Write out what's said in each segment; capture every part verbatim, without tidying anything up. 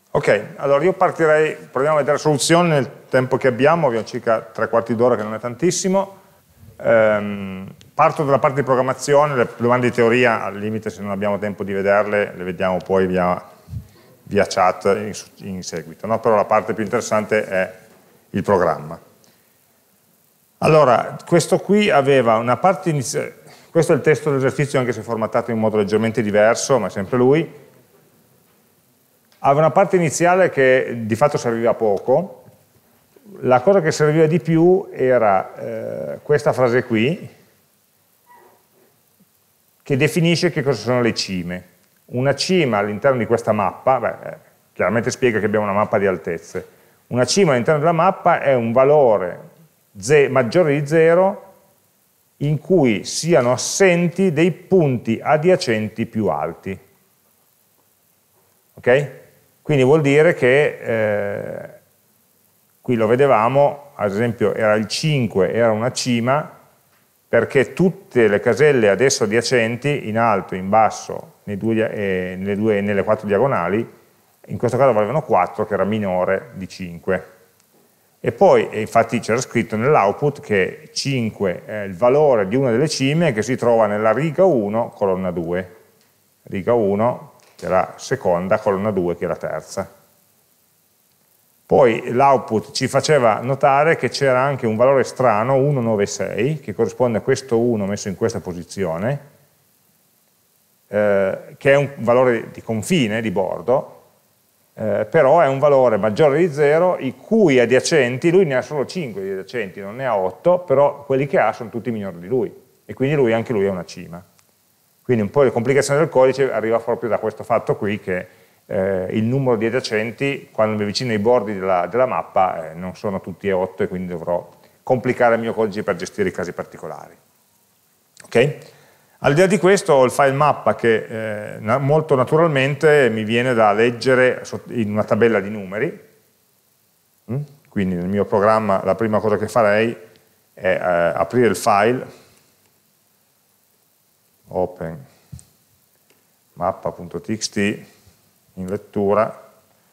Ok, allora io partirei, proviamo a vedere la soluzione nel tempo che abbiamo, abbiamo circa tre quarti d'ora che non è tantissimo. Ehm, parto dalla parte di programmazione, le domande di teoria al limite se non abbiamo tempo di vederle le vediamo poi via, via chat in, in seguito, no? Però la parte più interessante è il programma. Allora, questo qui aveva una parte iniziale, questo è il testo dell'esercizio anche se formattato in modo leggermente diverso, ma è sempre lui. Aveva una parte iniziale che di fatto serviva poco, la cosa che serviva di più era eh, questa frase qui, che definisce che cosa sono le cime. Una cima all'interno di questa mappa, beh, chiaramente spiega che abbiamo una mappa di altezze, una cima all'interno della mappa è un valore maggiore di zero in cui siano assenti dei punti adiacenti più alti. Ok? Quindi vuol dire che, eh, qui lo vedevamo, ad esempio era il cinque, era una cima, perché tutte le caselle adesso adiacenti, in alto, in basso, nei due, eh, nelle, due, nelle quattro diagonali, in questo caso valevano quattro, che era minore di cinque. E poi, e infatti c'era scritto nell'output che cinque è il valore di una delle cime che si trova nella riga uno, colonna due. Riga uno, che è la seconda, colonna due, che è la terza. Poi l'output ci faceva notare che c'era anche un valore strano, uno nove sei, che corrisponde a questo uno messo in questa posizione, eh, che è un valore di confine, di bordo, eh, però è un valore maggiore di zero, i cui adiacenti, lui ne ha solo cinque di adiacenti, non ne ha otto, però quelli che ha sono tutti minori di lui, e quindi lui, anche lui è una cima. Quindi un po' di complicazione del codice arriva proprio da questo fatto qui, che eh, il numero di adiacenti, quando mi avvicino ai bordi della, della mappa, eh, non sono tutti e otto, e quindi dovrò complicare il mio codice per gestire i casi particolari. Ok? Al di là di questo ho il file mappa che eh, molto naturalmente mi viene da leggere in una tabella di numeri. Quindi nel mio programma la prima cosa che farei è eh, aprire il file, open mappa.txt in lettura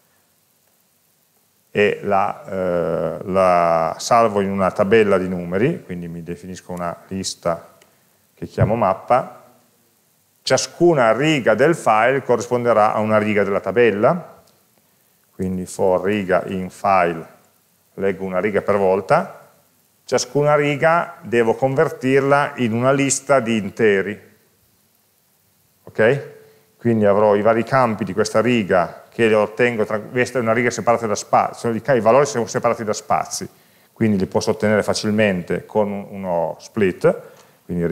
e la, eh, la salvo in una tabella di numeri, quindi mi definisco una lista che chiamo mappa. Ciascuna riga del file corrisponderà a una riga della tabella, quindi for riga in file, leggo una riga per volta, ciascuna riga devo convertirla in una lista di interi. Ok? Quindi avrò i vari campi di questa riga che ottengo, tra, questa è una riga separata da spazi, i valori sono separati da spazi, quindi li posso ottenere facilmente con uno split, quindi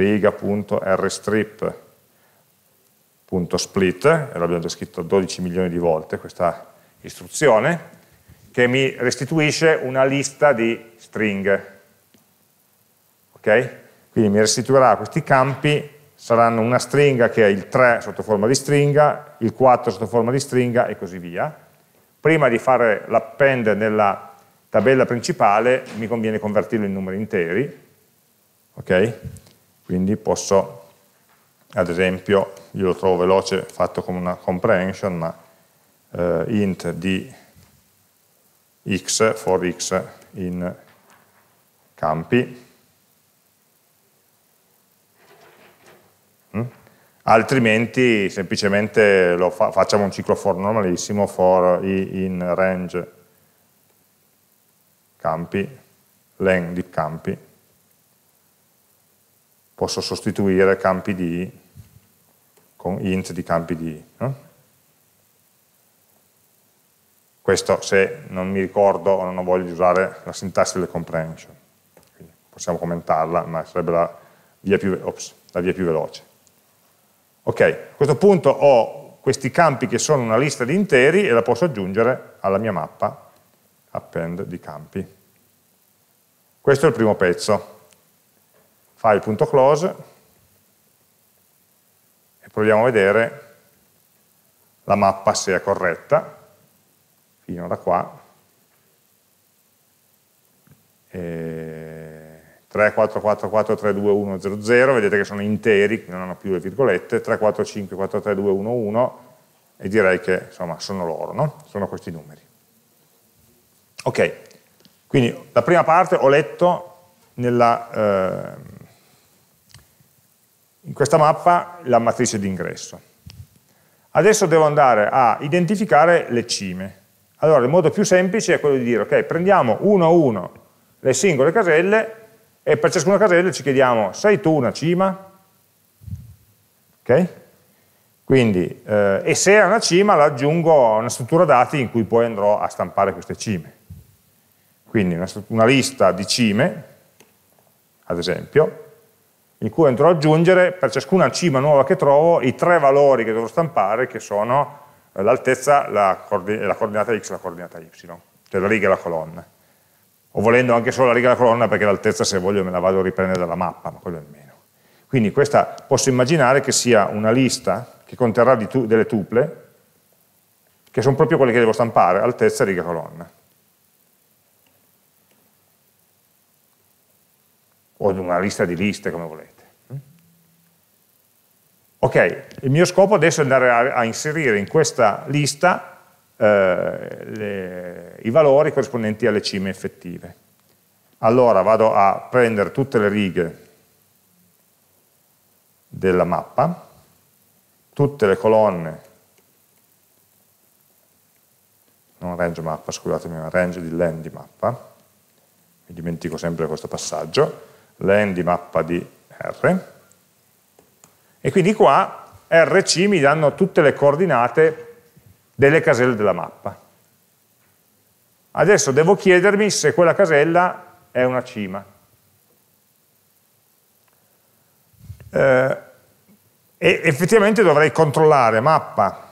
riga.rstrip.split, e l'abbiamo già scritto dodici milioni di volte questa istruzione, che mi restituisce una lista di stringhe. Ok? Quindi mi restituirà questi campi, saranno una stringa che è il tre sotto forma di stringa, il quattro sotto forma di stringa e così via. Prima di fare l'append nella tabella principale mi conviene convertirlo in numeri interi, ok? Quindi posso, ad esempio, io lo trovo veloce fatto come una comprehension, ma eh, int di x, for x in campi, altrimenti semplicemente lo fa, facciamo un ciclo for normalissimo, for i in range campi, len di campi, posso sostituire campi di con int di campi di. No? Questo se non mi ricordo o non voglio usare la sintassi delle comprehension. Quindi possiamo commentarla, ma sarebbe la via più, ops, la via più veloce. Ok, a questo punto ho questi campi che sono una lista di interi e la posso aggiungere alla mia mappa append di campi. Questo è il primo pezzo. File.close e proviamo a vedere la mappa se è corretta, fino da qua. E tre, quattro, quattro, quattro, tre, due, uno, zero, zero, vedete che sono interi, non hanno più le virgolette, tre, quattro, cinque, quattro, tre, due, uno, uno, e direi che insomma sono loro, no? Sono questi numeri. Ok, quindi la prima parte ho letto nella, eh, in questa mappa la matrice di ingresso. Adesso devo andare a identificare le cime. Allora il modo più semplice è quello di dire, ok, prendiamo uno a uno le singole caselle e per ciascuna casella ci chiediamo, sei tu una cima? Ok? Quindi, eh, e se è una cima la aggiungo a una struttura dati in cui poi andrò a stampare queste cime. Quindi una, una lista di cime, ad esempio, in cui andrò ad aggiungere per ciascuna cima nuova che trovo i tre valori che devo stampare, che sono l'altezza, la, coordi la coordinata x e la coordinata y, cioè la riga e la colonna. O volendo anche solo la riga e la colonna, perché l'altezza, se voglio, me la vado a riprendere dalla mappa, ma quello è il meno. Quindi questa posso immaginare che sia una lista che conterrà di tu delle tuple, che sono proprio quelle che devo stampare, altezza, riga, colonna. O una lista di liste, come volete. Ok, il mio scopo adesso è andare a, a inserire in questa lista eh, le, i valori corrispondenti alle cime effettive. Allora vado a prendere tutte le righe della mappa, tutte le colonne, non range mappa, scusatemi, ma range di len di mappa, mi dimentico sempre questo passaggio, len di mappa di R, e quindi qua R C mi danno tutte le coordinate delle caselle della mappa. Adesso devo chiedermi se quella casella è una cima. Eh, e effettivamente dovrei controllare mappa,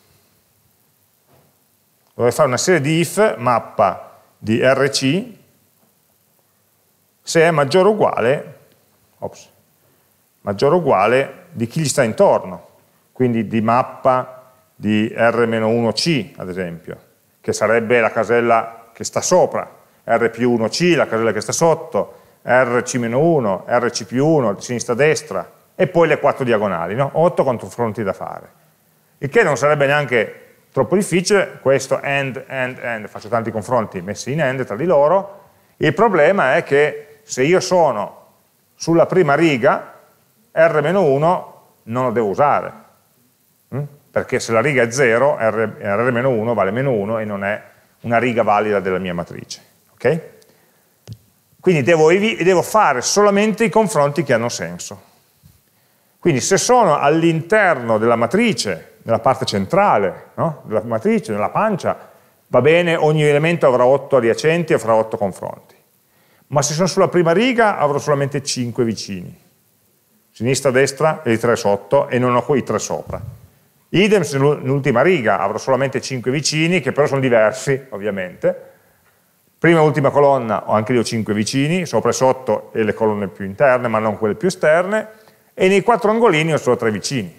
dovrei fare una serie di if mappa di R C se è maggiore o uguale, ops, maggiore o uguale di chi gli sta intorno, quindi di mappa di R meno uno C, ad esempio, che sarebbe la casella che sta sopra, R più uno C, la casella che sta sotto, R C meno uno, R C più uno, sinistra-destra, e poi le quattro diagonali, no? otto confronti da fare. Il che non sarebbe neanche troppo difficile, questo AND, AND, AND, faccio tanti confronti messi in AND tra di loro. Il problema è che se io sono sulla prima riga, R meno uno non lo devo usare, hm? perché se la riga è zero, R meno uno vale meno uno e non è una riga valida della mia matrice. Okay? Quindi devo, devo fare solamente i confronti che hanno senso. Quindi se sono all'interno della matrice, nella parte centrale, no? della matrice, nella pancia, va bene, ogni elemento avrà otto adiacenti e avrà otto confronti. Ma se sono sulla prima riga avrò solamente cinque vicini. Sinistra, destra e i tre sotto, e non ho quei tre sopra. Idem se nell'ultima riga avrò solamente cinque vicini, che però sono diversi, ovviamente. Prima e ultima colonna ho anche lì cinque vicini, sopra e sotto e le colonne più interne, ma non quelle più esterne, e nei quattro angolini ho solo tre vicini.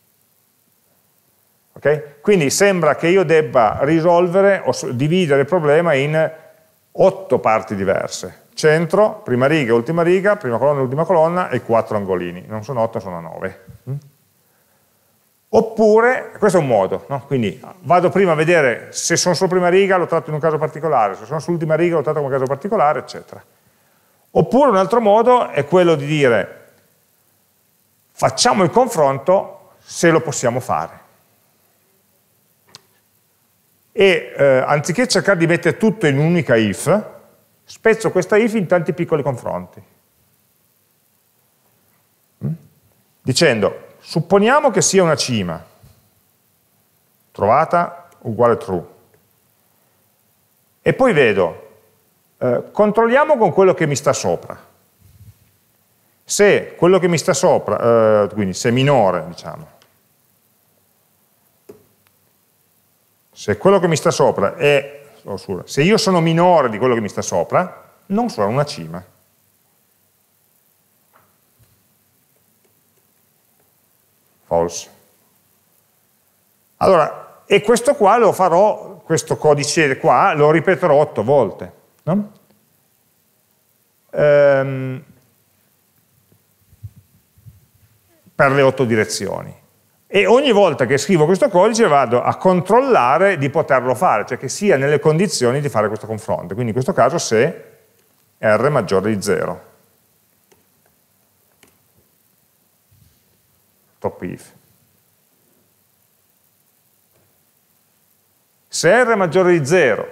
Okay? Quindi sembra che io debba risolvere o dividere il problema in otto parti diverse. Centro, prima riga, ultima riga, prima colonna, ultima colonna e quattro angolini. Non sono otto, sono nove. Oppure, questo è un modo, no? Quindi vado prima a vedere se sono sulla prima riga, lo tratto in un caso particolare, se sono sull'ultima riga lo tratto in un caso particolare, eccetera. Oppure un altro modo è quello di dire facciamo il confronto se lo possiamo fare. E eh, anziché cercare di mettere tutto in un'unica if, spezzo questa if in tanti piccoli confronti. Mm? Dicendo, supponiamo che sia una cima, trovata uguale true, e poi vedo, eh, controlliamo con quello che mi sta sopra. Se quello che mi sta sopra, eh, quindi se è minore, diciamo, se quello che mi sta sopra è, oh, scusa, se io sono minore di quello che mi sta sopra, non sono una cima. False. Allora, e questo qua lo farò, questo codice qua, lo ripeterò otto volte, no? Ehm, per le otto direzioni. E ogni volta che scrivo questo codice vado a controllare di poterlo fare, cioè che sia nelle condizioni di fare questo confronto. Quindi in questo caso se R maggiore di zero. Top if. Se R è maggiore di zero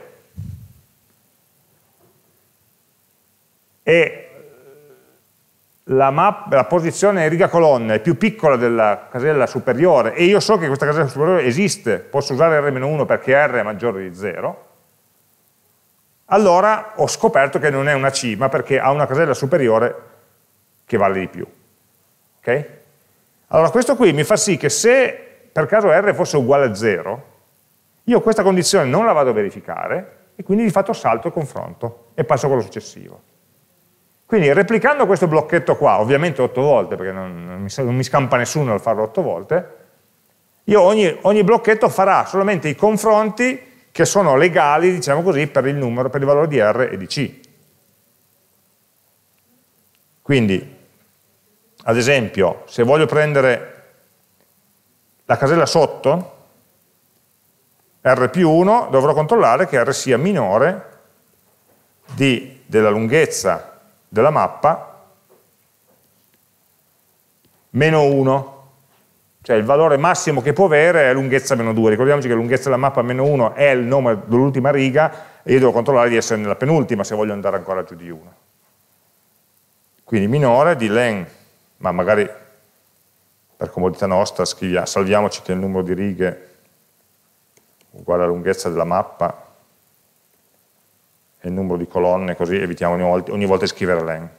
e la, map, la posizione riga colonna è più piccola della casella superiore e io so che questa casella superiore esiste, posso usare R meno uno perché R è maggiore di zero, allora ho scoperto che non è una cima perché ha una casella superiore che vale di più. Ok? Allora questo qui mi fa sì che se per caso R fosse uguale a zero, io questa condizione non la vado a verificare e quindi di fatto salto il confronto e passo a quello successivo. Quindi replicando questo blocchetto qua, ovviamente otto volte, perché non, non, mi, non mi scampa nessuno al farlo otto volte, io ogni, ogni blocchetto farà solamente i confronti che sono legali, diciamo così, per il numero, per il valore di R e di C. Quindi, ad esempio, se voglio prendere la casella sotto, R più uno, dovrò controllare che R sia minore di, della lunghezza della mappa meno uno, cioè il valore massimo che può avere è lunghezza meno due. Ricordiamoci che la lunghezza della mappa meno uno è il nome dell'ultima riga e io devo controllare di essere nella penultima se voglio andare ancora giù di uno. Quindi minore di len, ma magari per comodità nostra scriviamo, salviamoci che il numero di righe uguale alla lunghezza della mappa e il numero di colonne, così evitiamo ogni volta, ogni volta di scrivere len.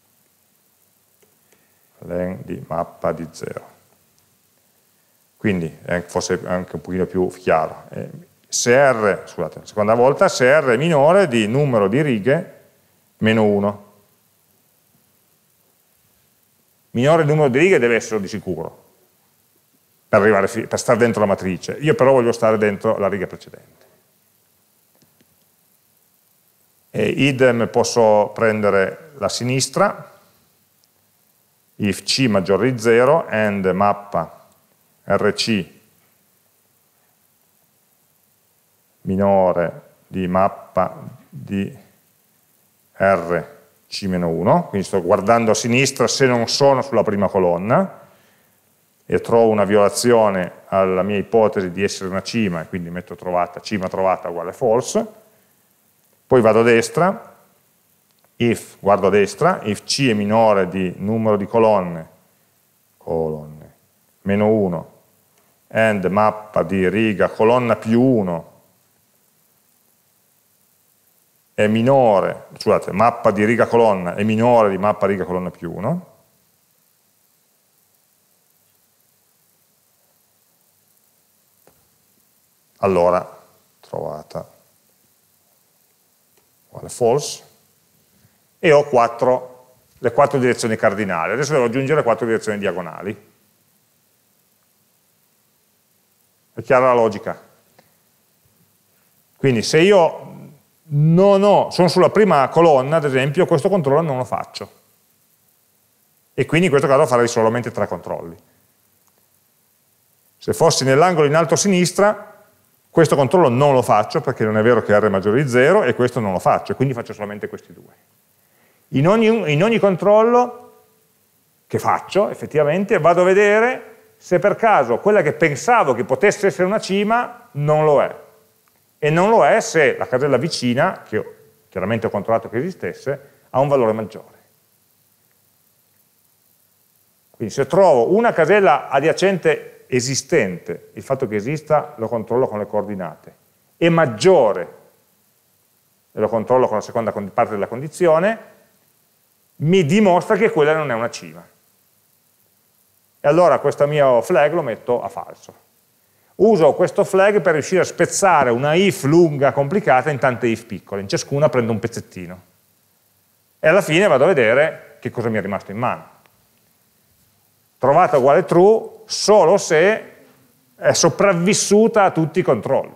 Len di mappa di zero. Quindi è forse anche un pochino più chiaro. Se R, scusate, seconda volta, se R è minore di numero di righe meno uno. Minore il numero di righe deve essere di sicuro, per, arrivare, per stare dentro la matrice. Io però voglio stare dentro la riga precedente. E idem posso prendere la sinistra, if C maggiore di zero, and mappa rc minore di mappa di rc meno uno, quindi sto guardando a sinistra se non sono sulla prima colonna e trovo una violazione alla mia ipotesi di essere una cima e quindi metto trovata, cima trovata uguale false. Poi vado a destra, if, guardo a destra, if C è minore di numero di colonne, colonne, meno uno, and mappa di riga colonna più uno è minore, scusate, mappa di riga colonna è minore di mappa riga colonna più uno, allora trovata uguale false, e ho quattro, le quattro direzioni cardinali. Adesso devo aggiungere quattro direzioni diagonali. È chiara la logica? Quindi se io non ho, sono sulla prima colonna, ad esempio, questo controllo non lo faccio. E quindi in questo caso farei solamente tre controlli. Se fossi nell'angolo in alto a sinistra, questo controllo non lo faccio perché non è vero che R è maggiore di zero e questo non lo faccio, e quindi faccio solamente questi due. In ogni, in ogni controllo che faccio, effettivamente, vado a vedere se per caso quella che pensavo che potesse essere una cima non lo è. E non lo è se la casella vicina, che io chiaramente ho controllato che esistesse, ha un valore maggiore. Quindi se trovo una casella adiacente esistente, il fatto che esista lo controllo con le coordinate, è maggiore e lo controllo con la seconda parte della condizione, mi dimostra che quella non è una cima. E allora questo mio flag lo metto a falso. Uso questo flag per riuscire a spezzare una if lunga complicata in tante if piccole, in ciascuna prendo un pezzettino. E alla fine vado a vedere che cosa mi è rimasto in mano. Trovata uguale true solo se è sopravvissuta a tutti i controlli.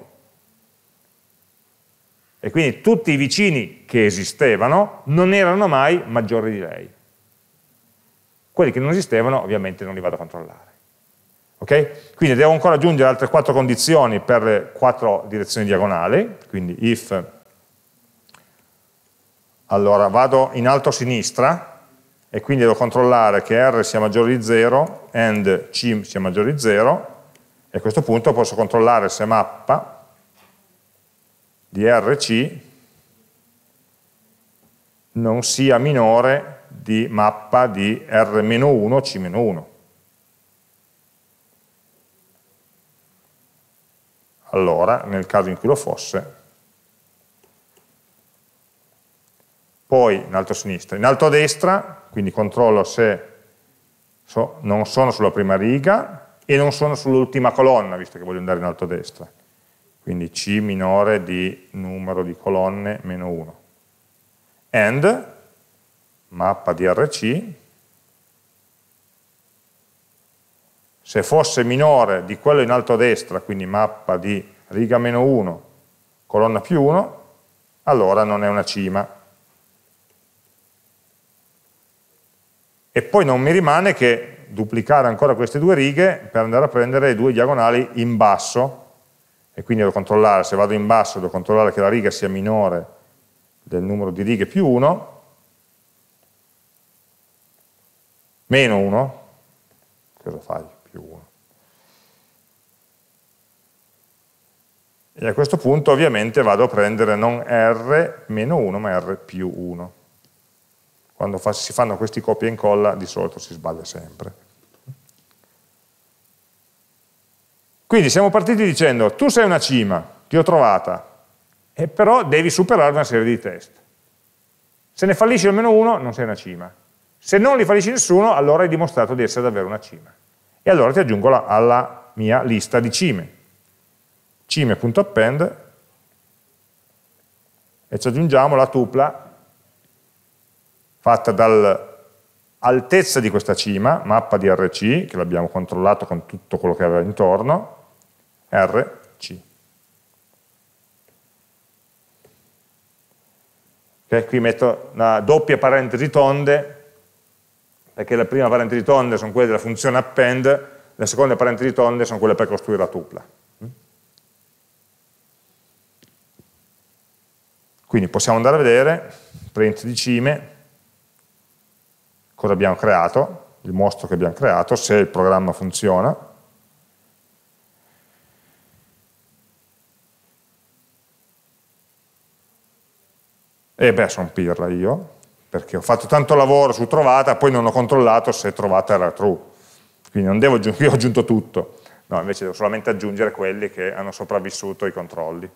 E quindi tutti i vicini che esistevano non erano mai maggiori di lei. Quelli che non esistevano ovviamente non li vado a controllare. Ok? Quindi devo ancora aggiungere altre quattro condizioni per le quattro direzioni diagonali, quindi if, allora vado in alto a sinistra e quindi devo controllare che R sia maggiore di zero, and C sia maggiore di zero, e a questo punto posso controllare se mappa di R C non sia minore di mappa di R meno uno C meno uno. Allora, nel caso in cui lo fosse, poi in alto a sinistra, in alto a destra, quindi controllo se so, non sono sulla prima riga e non sono sull'ultima colonna, visto che voglio andare in alto a destra. Quindi C minore di numero di colonne meno uno. And, mappa di R C, se fosse minore di quello in alto a destra, quindi mappa di riga meno uno, colonna più uno, allora non è una cima. E poi non mi rimane che duplicare ancora queste due righe per andare a prendere le due diagonali in basso, e quindi devo controllare, se vado in basso devo controllare che la riga sia minore del numero di righe più uno, meno uno, cosa fai? Più uno. E a questo punto ovviamente vado a prendere non R meno uno, ma R più uno. Quando fa, si fanno questi copia e incolla di solito si sbaglia sempre. Quindi siamo partiti dicendo tu sei una cima, ti ho trovata, e però devi superare una serie di test. Se ne fallisci almeno uno non sei una cima. Se non li fallisci nessuno, allora hai dimostrato di essere davvero una cima. E allora ti aggiungo la, alla mia lista di cime. Cime.append e ci aggiungiamo la tupla fatta dall'altezza di questa cima, mappa di R C, che l'abbiamo controllato con tutto quello che aveva intorno, R C. Okay, qui metto una doppia parentesi tonde, perché le prime parentesi tonde sono quelle della funzione append, le seconde parentesi tonde sono quelle per costruire la tupla. Quindi possiamo andare a vedere, print di cime, cosa abbiamo creato, il mostro che abbiamo creato, se il programma funziona. E beh, sono pirla io, perché ho fatto tanto lavoro su trovata, poi non ho controllato se trovata era true. Quindi non devo aggiungere, io ho aggiunto tutto. No, invece devo solamente aggiungere quelli che hanno sopravvissuto ai controlli.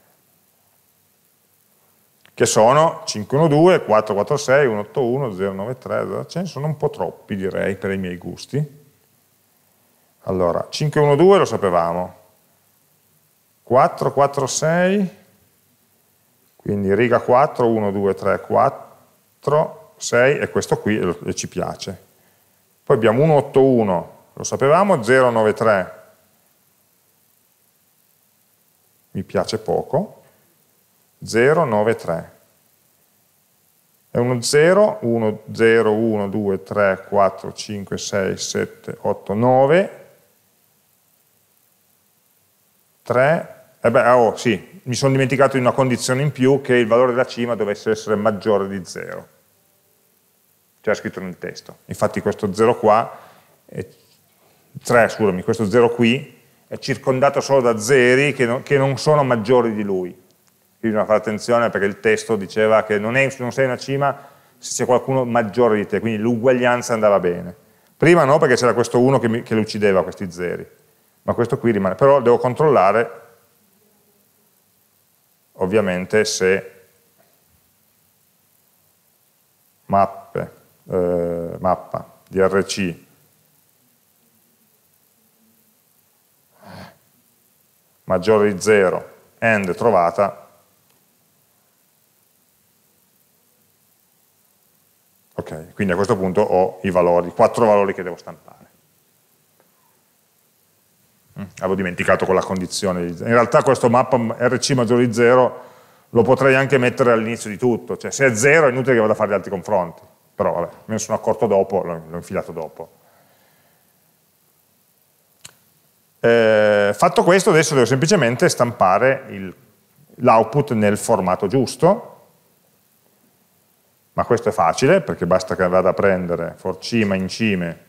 Che sono cinque uno due, quattro quattro sei, uno otto uno, zero nove tre, ce ne sono un po' troppi direi per i miei gusti. Allora, cinque uno due lo sapevamo, quattro quattro sei, quindi riga quattro, uno due tre quattro, sei e questo qui e ci piace. Poi abbiamo uno otto uno, lo sapevamo, zero nove tre, mi piace poco, zero nove tre. È uno zero, uno zero, uno due tre quattro cinque sei sette otto nove, tre, e beh, oh sì, mi sono dimenticato di una condizione in più, che il valore della cima dovesse essere maggiore di zero. C'era scritto nel testo. Infatti questo zero qua, è, tre, scusami, questo zero qui è circondato solo da zeri che non, che non sono maggiori di lui. Quindi bisogna fare attenzione perché il testo diceva che non, è, non sei una cima se c'è qualcuno maggiore di te, quindi l'uguaglianza andava bene. Prima no, perché c'era questo uno che, mi, che li uccideva questi zeri, ma questo qui rimane. Però devo controllare, ovviamente, se mappe, eh, mappa di R C maggiore di zero, and trovata, ok, quindi a questo punto ho i valori, quattro valori che devo stampare. Mm, avevo dimenticato quella condizione. In realtà questo mappa R C maggiore di zero lo potrei anche mettere all'inizio di tutto, cioè se è zero è inutile che vada a fare gli altri confronti, però vabbè, me ne sono accorto dopo, l'ho infilato dopo. Eh, fatto questo, adesso devo semplicemente stampare l'output nel formato giusto, ma questo è facile perché basta che vada a prendere for cima in cime,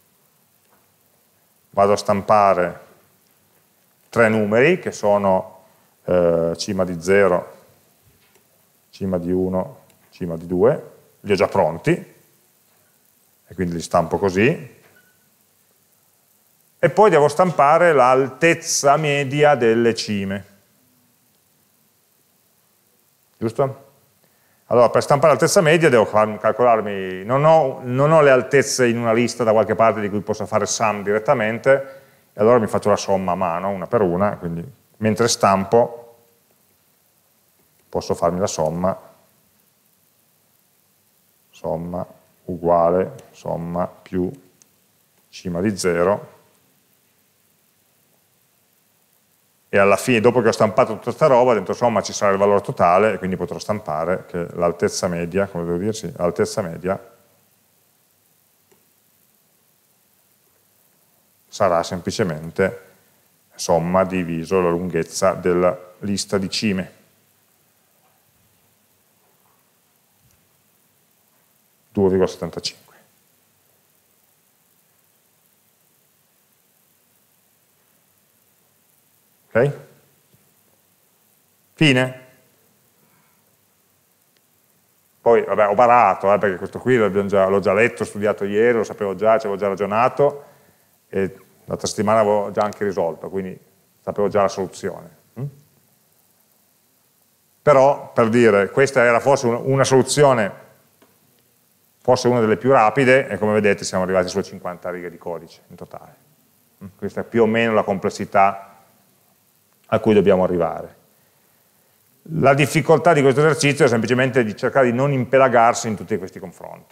vado a stampare tre numeri che sono eh, cima di zero, cima di uno, cima di due, li ho già pronti e quindi li stampo così. E poi devo stampare l'altezza media delle cime. Giusto? Allora, per stampare l'altezza media devo calcolarmi, non ho, non ho le altezze in una lista da qualche parte di cui posso fare sum direttamente, e allora mi faccio la somma a mano, una per una, quindi mentre stampo posso farmi la somma, somma uguale, somma più cima di zero, e alla fine, dopo che ho stampato tutta questa roba, dentro somma ci sarà il valore totale e quindi potrò stampare che l'altezza media, come devo dirsi, l'altezza media sarà semplicemente somma diviso la lunghezza della lista di cime. due virgola settantacinque. Ok? Fine. Poi, vabbè, ho barato, eh, perché questo qui l'ho già, già letto, studiato ieri, lo sapevo già, ci avevo già ragionato, e l'altra settimana avevo già anche risolto, quindi sapevo già la soluzione. Mm? Però, per dire, questa era forse un, una soluzione, forse una delle più rapide, e come vedete siamo arrivati sulle cinquanta righe di codice in totale. Mm? Questa è più o meno la complessità a cui dobbiamo arrivare. La difficoltà di questo esercizio è semplicemente di cercare di non impelagarsi in tutti questi confronti.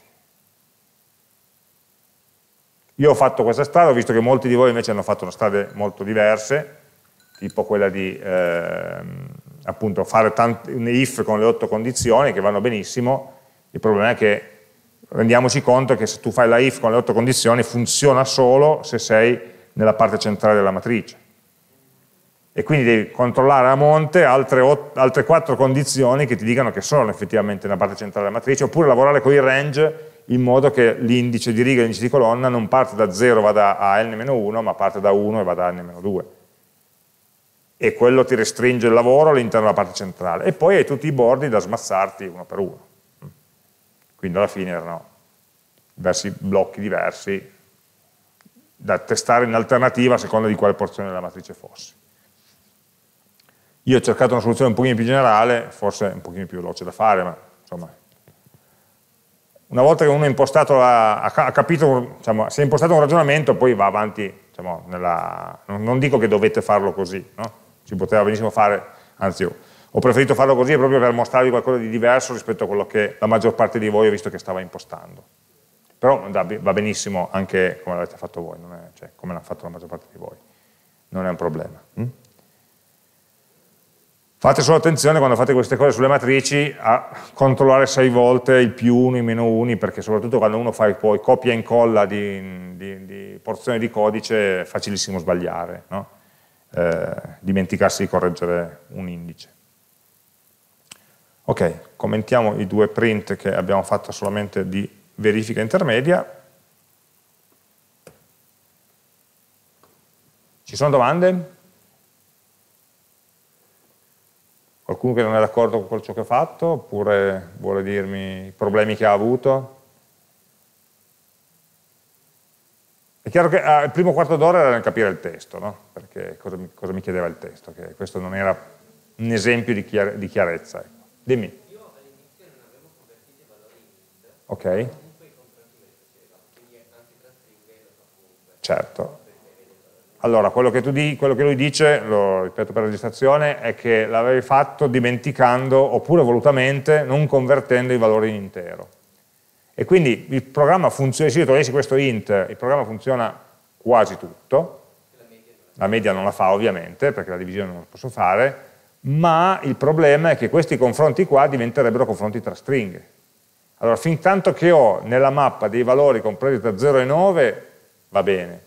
Io ho fatto questa strada, ho visto che molti di voi invece hanno fatto strade molto diverse, tipo quella di eh, appunto fare tanti, un if con le otto condizioni, che vanno benissimo. Il problema è che rendiamoci conto che se tu fai la if con le otto condizioni funziona solo se sei nella parte centrale della matrice. E quindi devi controllare a monte altre, otto, altre quattro condizioni che ti dicano che sono effettivamente nella parte centrale della matrice, oppure lavorare con i range in modo che l'indice di riga e l'indice di colonna non parte da zero e vada a n meno uno, ma parte da uno e vada a n meno due. E quello ti restringe il lavoro all'interno della parte centrale. E poi hai tutti i bordi da smazzarti uno per uno. Quindi alla fine erano diversi blocchi diversi da testare in alternativa a seconda di quale porzione della matrice fosse. Io ho cercato una soluzione un pochino più generale, forse un pochino più veloce da fare, ma insomma, una volta che uno è impostato, la, ha capito, diciamo, si è impostato un ragionamento, poi va avanti, diciamo, nella, non, non dico che dovete farlo così, no? Si poteva benissimo fare, anzi io ho preferito farlo così proprio per mostrarvi qualcosa di diverso rispetto a quello che la maggior parte di voi ho visto che stava impostando. Però va benissimo anche come l'avete fatto voi, non è, cioè come l'ha fatto la maggior parte di voi, non è un problema. Hm? Fate solo attenzione quando fate queste cose sulle matrici a controllare sei volte il più uno, i meno uni, perché soprattutto quando uno fa poi copia e incolla di, di, di porzioni di codice è facilissimo sbagliare, no? eh, dimenticarsi di correggere un indice. Ok, commentiamo i due print che abbiamo fatto solamente di verifica intermedia. Ci sono domande? Qualcuno che non è d'accordo con ciò che ho fatto, oppure vuole dirmi i problemi che ha avuto? È chiaro che ah, il primo quarto d'ora era nel capire il testo, no? Perché cosa mi, cosa mi chiedeva il testo, che questo non era un esempio di, chiare, di chiarezza. Ecco. Dimmi. Io all'inizio non avevo convertito i valori int, ok. comunque i contratti me li faceva, quindi anche tra stringhe lo fa comunque. Certo. Allora, quello che, tu di, quello che lui dice, lo ripeto per registrazione, è che l'avevi fatto dimenticando, oppure volutamente, non convertendo i valori in intero. E quindi il programma funziona, se io togliessi questo int, il programma funziona quasi tutto, la media non la fa ovviamente, perché la divisione non la posso fare, ma il problema è che questi confronti qua diventerebbero confronti tra stringhe. Allora, fin tanto che ho nella mappa dei valori compresi tra zero e nove, va bene.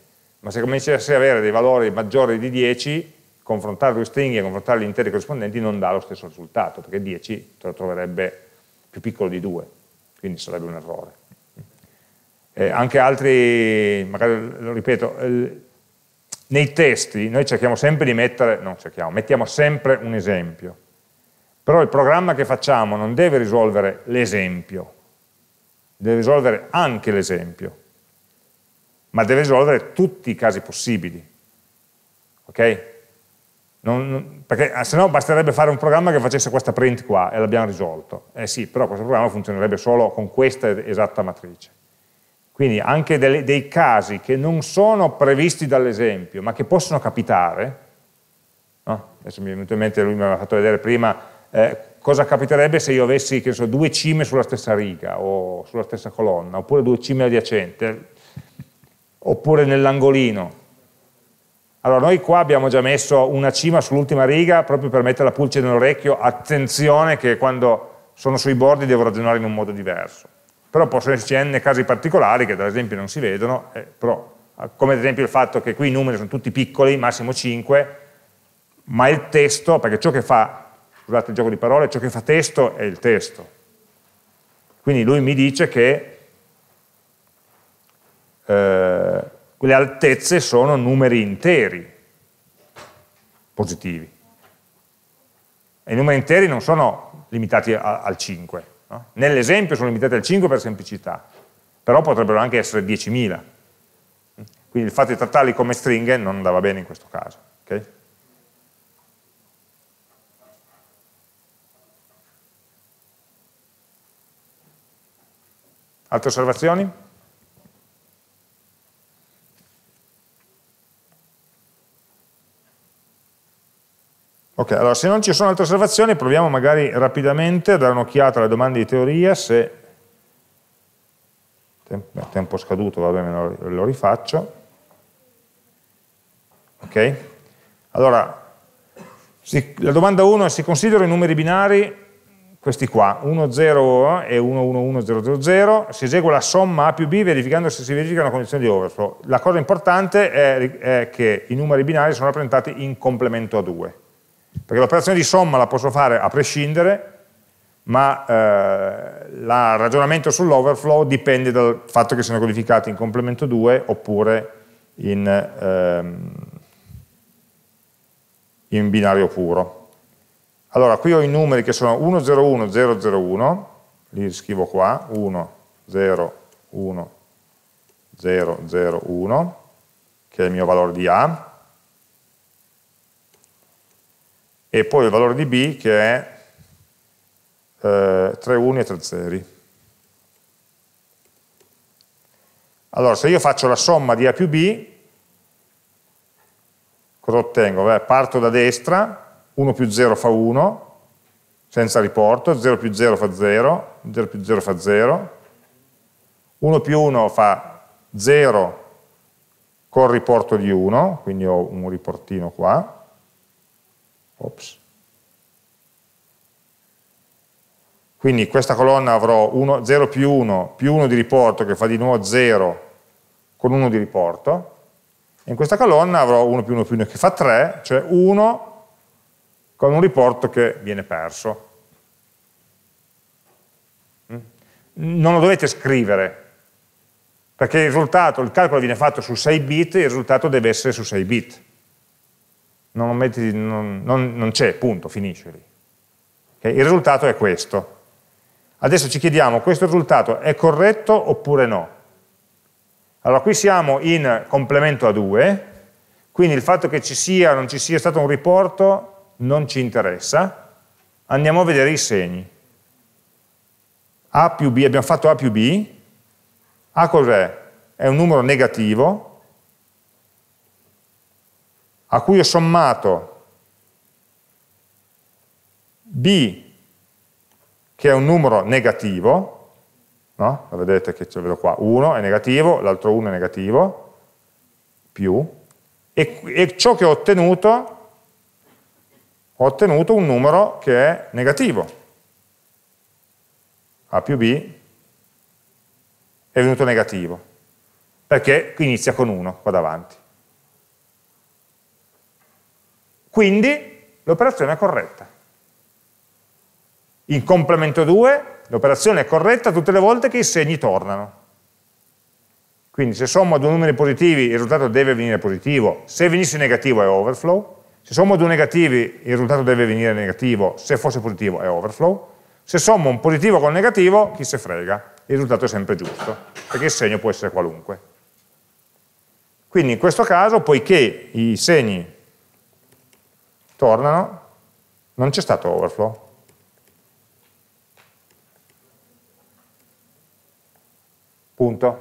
ma se cominci a avere dei valori maggiori di dieci, confrontare due stringhe e confrontare gli interi corrispondenti non dà lo stesso risultato, perché dieci te lo troverebbe più piccolo di due, quindi sarebbe un errore. Eh, anche altri, magari lo ripeto, eh, nei testi noi cerchiamo sempre di mettere, non cerchiamo, mettiamo sempre un esempio, però il programma che facciamo non deve risolvere l'esempio, deve risolvere anche l'esempio, ma deve risolvere tutti i casi possibili, ok? Non, non, perché se no basterebbe fare un programma che facesse questa print qua e l'abbiamo risolto. Eh sì, però questo programma funzionerebbe solo con questa esatta matrice. Quindi anche delle, dei casi che non sono previsti dall'esempio, ma che possono capitare, no? Adesso mi è venuto in mente, lui mi aveva fatto vedere prima, eh, cosa capiterebbe se io avessi, che so, due cime sulla stessa riga, o sulla stessa colonna, oppure due cime adiacenti, oppure nell'angolino. Allora noi qua abbiamo già messo una cima sull'ultima riga, proprio per mettere la pulce nell'orecchio, attenzione che quando sono sui bordi devo ragionare in un modo diverso. Però possono esserci n casi particolari che ad esempio non si vedono, eh, però, come ad esempio il fatto che qui i numeri sono tutti piccoli, massimo cinque, ma il testo, perché ciò che fa, scusate il gioco di parole, ciò che fa testo è il testo. Quindi lui mi dice che eh, le altezze sono numeri interi, positivi. E i numeri interi non sono limitati a, al cinque. No? Nell'esempio sono limitati al cinque per semplicità, però potrebbero anche essere diecimila. Quindi il fatto di trattarli come stringhe non andava bene in questo caso. Okay? Altre osservazioni? Ok, allora se non ci sono altre osservazioni proviamo magari rapidamente a dare un'occhiata alle domande di teoria, se tempo, tempo scaduto, va bene, lo, lo rifaccio. Ok, allora si, la domanda uno è: si considerano i numeri binari, questi qua, uno zero e uno uno uno zero zero zero, si esegue la somma A più B verificando se si verifica una condizione di overflow. La cosa importante è, è che i numeri binari sono rappresentati in complemento a due. Perché l'operazione di somma la posso fare a prescindere, ma eh, il ragionamento sull'overflow dipende dal fatto che siano codificati in complemento due oppure in, ehm, in binario puro. Allora, qui ho i numeri che sono uno zero uno zero zero uno, li scrivo qua, uno zero uno zero zero uno, che è il mio valore di A, e poi il valore di B che è eh, tre uni e tre zeri. Allora, se io faccio la somma di A più B, cosa ottengo? Beh, parto da destra, uno più zero fa uno, senza riporto, zero più zero fa zero, zero più zero fa zero, uno più uno fa zero con riporto di uno, quindi ho un riportino qua. Ops. Quindi questa colonna avrò uno, zero più uno più uno di riporto che fa di nuovo zero con uno di riporto, e in questa colonna avrò uno più uno più uno che fa tre, cioè uno con un riporto che viene perso. Non lo dovete scrivere, perché il risultato, il calcolo viene fatto su sei bit e il risultato deve essere su sei bit. Non, non, non, non c'è, punto, finisce lì. Okay? Il risultato è questo. Adesso ci chiediamo, questo risultato è corretto oppure no? Allora, qui siamo in complemento a due, quindi il fatto che ci sia o non ci sia stato un riporto non ci interessa. Andiamo a vedere i segni. A più B, abbiamo fatto A più B. A cos'è? È un numero negativo, a cui ho sommato B, che è un numero negativo, no? Lo vedete che ce lo vedo qua, uno è negativo, l'altro uno è negativo, più, e, e ciò che ho ottenuto, ho ottenuto un numero che è negativo. A più B è venuto negativo, perché qui inizia con uno qua davanti. quindi l'operazione è corretta. In complemento due l'operazione è corretta tutte le volte che i segni tornano. Quindi se sommo due numeri positivi il risultato deve venire positivo, se venisse negativo è overflow, se sommo due negativi il risultato deve venire negativo, se fosse positivo è overflow, se sommo un positivo con un negativo, chi se frega, il risultato è sempre giusto, perché il segno può essere qualunque. Quindi in questo caso, poiché i segni tornano, non c'è stato overflow. Punto.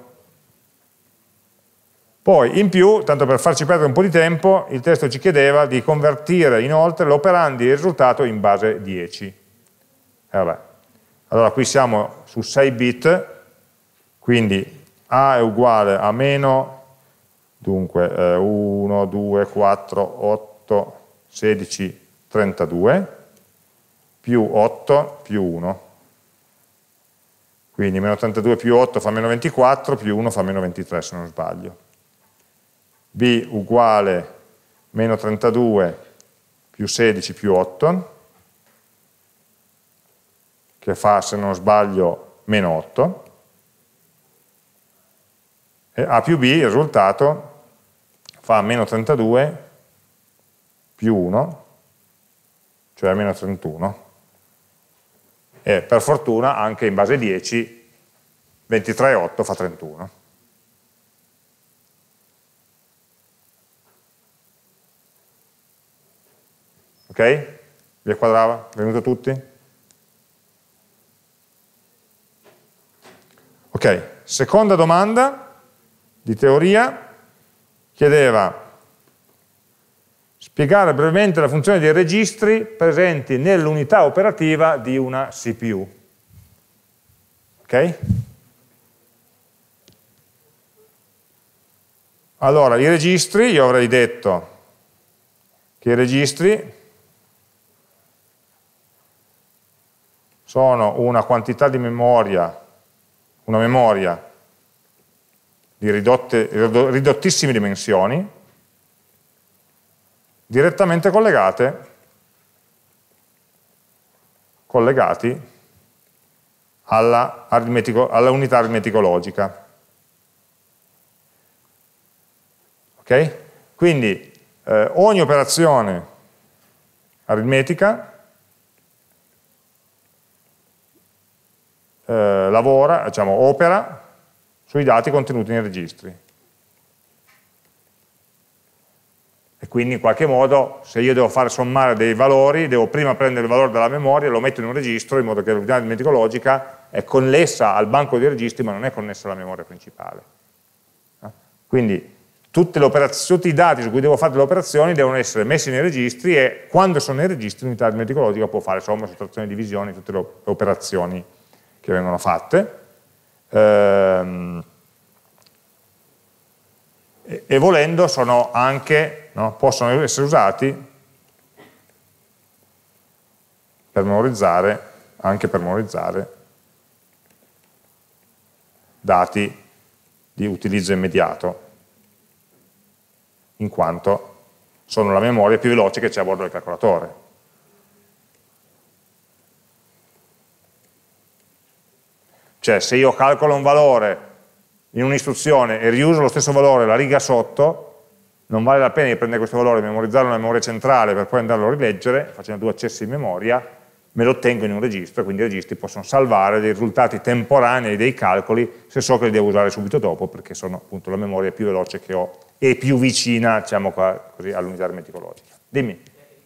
Poi, in più, tanto per farci perdere un po' di tempo, il testo ci chiedeva di convertire inoltre l'operandi e il risultato in base dieci. E vabbè. Allora qui siamo su sei bit, quindi A è uguale a meno, dunque eh, uno, due, quattro, otto, sedici, trentadue, più otto, più uno. Quindi meno trentadue più otto fa meno ventiquattro, più uno fa meno ventitré se non sbaglio. B uguale meno trentadue più sedici più otto, che fa, se non sbaglio, meno otto. E A più B, il risultato, fa meno trentadue più uno, cioè meno trentuno. E per fortuna anche in base dieci, ventitré e otto fa trentuno. Ok? Vi quadrava? Venuto tutti? Ok, seconda domanda di teoria chiedeva spiegare brevemente la funzione dei registri presenti nell'unità operativa di una C P U. Ok? Allora, i registri, io avrei detto che i registri sono una quantità di memoria, una memoria di ridotte, ridottissime dimensioni, direttamente collegate, collegati alla, aritmetico, alla unità aritmetico-logica. Ok? Quindi eh, ogni operazione aritmetica eh, lavora, diciamo, opera sui dati contenuti nei registri. E quindi in qualche modo, se io devo fare sommare dei valori, devo prima prendere il valore dalla memoria, lo metto in un registro, in modo che l'unità aritmetico-logica è connessa al banco di registri, ma non è connessa alla memoria principale. Quindi tutte le tutti i dati su cui devo fare delle operazioni devono essere messi nei registri e quando sono nei registri l'unità aritmetico-logica può fare somma, sottrazione, divisione, tutte le operazioni che vengono fatte. Ehm, e, e volendo sono anche, no, possono essere usati per memorizzare, anche per memorizzare dati di utilizzo immediato, in quanto sono la memoria più veloce che c'è a bordo del calcolatore. Cioè, se io calcolo un valore in un'istruzione e riuso lo stesso valore la riga sotto, non vale la pena di prendere questo valore e memorizzarlo nella memoria centrale per poi andarlo a rileggere, facendo due accessi in memoria, me lo tengo in un registro, quindi i registri possono salvare dei risultati temporanei dei calcoli se so che li devo usare subito dopo, perché sono appunto la memoria più veloce che ho e più vicina, diciamo qua, così, all'unità aritmetico-logica. Dimmi.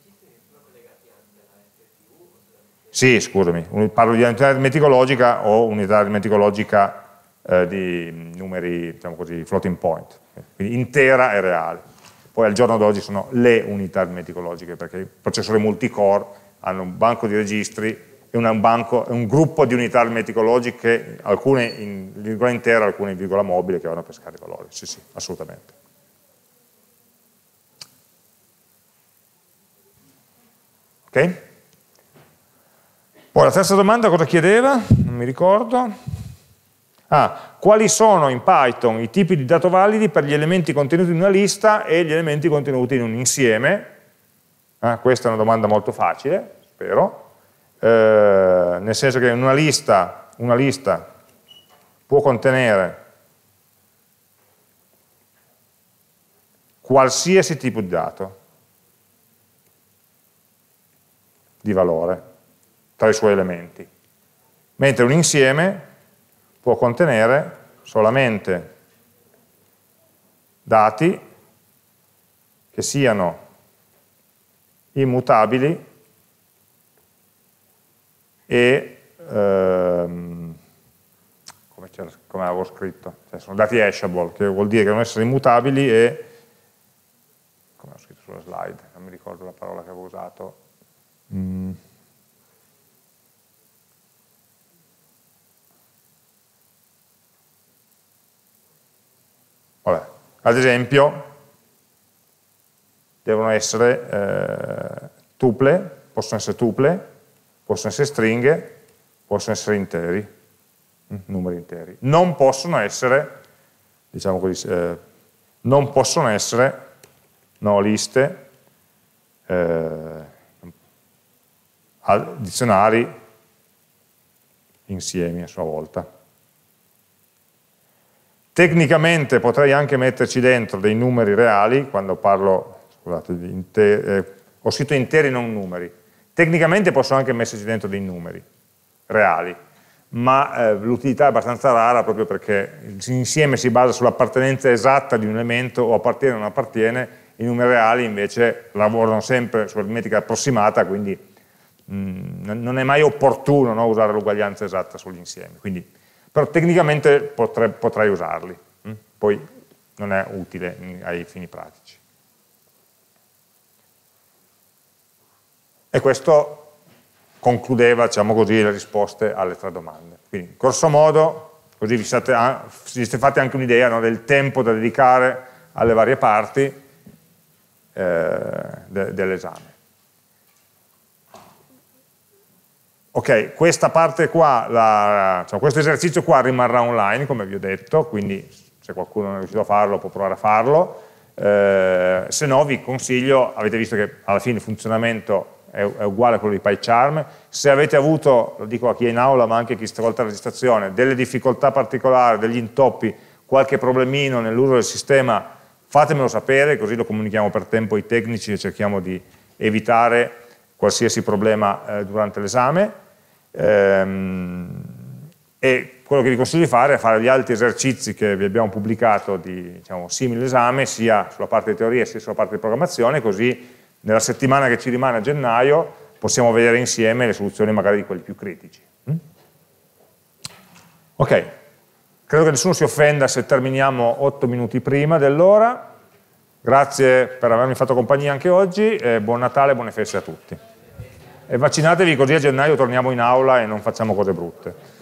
Sì, scusami, parlo di unità aritmetico-logica o unità aritmetico-logica eh, di numeri, diciamo così, floating point, quindi intera e reale. Poi al giorno d'oggi sono le unità aritmetico-logiche, perché i processori multicore hanno un banco di registri e un, banco, un gruppo di unità aritmetico-logiche, alcune in virgola intera, alcune in virgola mobile, che vanno a pescare i valori. Sì, sì, assolutamente. Ok? Poi la terza domanda cosa chiedeva? Non mi ricordo. Ah, quali sono in Python i tipi di dato validi per gli elementi contenuti in una lista e gli elementi contenuti in un insieme? Eh, questa è una domanda molto facile, spero, eh, nel senso che una lista, una lista può contenere qualsiasi tipo di dato, di valore, tra i suoi elementi, mentre un insieme può contenere solamente dati che siano immutabili e ehm, come, come avevo scritto, cioè sono dati hashable, che vuol dire che devono essere immutabili e, come ho scritto sulla slide, non mi ricordo la parola che avevo usato. Mm. Vabbè. Ad esempio devono essere eh, tuple, possono essere tuple, possono essere stringhe, possono essere interi, mm, numeri interi. Non possono essere, diciamo così, eh, non possono essere no, liste, eh, dizionari insiemi a sua volta. Tecnicamente potrei anche metterci dentro dei numeri reali, quando parlo, scusate, di interi, eh, ho scritto interi non numeri. Tecnicamente posso anche metterci dentro dei numeri reali, ma eh, l'utilità è abbastanza rara proprio perché l'insieme si basa sull'appartenenza esatta di un elemento o appartiene o non appartiene, i numeri reali invece lavorano sempre sull'aritmetica approssimata, quindi mh, non è mai opportuno, no, usare l'uguaglianza esatta sugli insiemi. Quindi, però tecnicamente potrei, potrei usarli, hm? Poi non è utile ai fini pratici. E questo concludeva, diciamo così, le risposte alle tre domande. Quindi, grosso modo, così vi siete, vi siete fatti anche un'idea, no, del tempo da dedicare alle varie parti eh, de, dell'esame. Ok, questa parte qua, la, cioè questo esercizio qua rimarrà online, come vi ho detto, quindi se qualcuno non è riuscito a farlo può provare a farlo, eh, se no vi consiglio, avete visto che alla fine il funzionamento è, è uguale a quello di PyCharm, se avete avuto, lo dico a chi è in aula ma anche a chi sta volta la registrazione, delle difficoltà particolari, degli intoppi, qualche problemino nell'uso del sistema, fatemelo sapere, così lo comunichiamo per tempo ai tecnici e cerchiamo di evitare qualsiasi problema eh, durante l'esame, ehm, e quello che vi consiglio di fare è fare gli altri esercizi che vi abbiamo pubblicato di diciamo, simile esame, sia sulla parte di teoria sia sulla parte di programmazione, così nella settimana che ci rimane a gennaio possiamo vedere insieme le soluzioni magari di quelli più critici. Mm? Ok, credo che nessuno si offenda se terminiamo otto minuti prima dell'ora. Grazie per avermi fatto compagnia anche oggi, e buon Natale e buone feste a tutti. E vaccinatevi così a gennaio torniamo in aula e non facciamo cose brutte.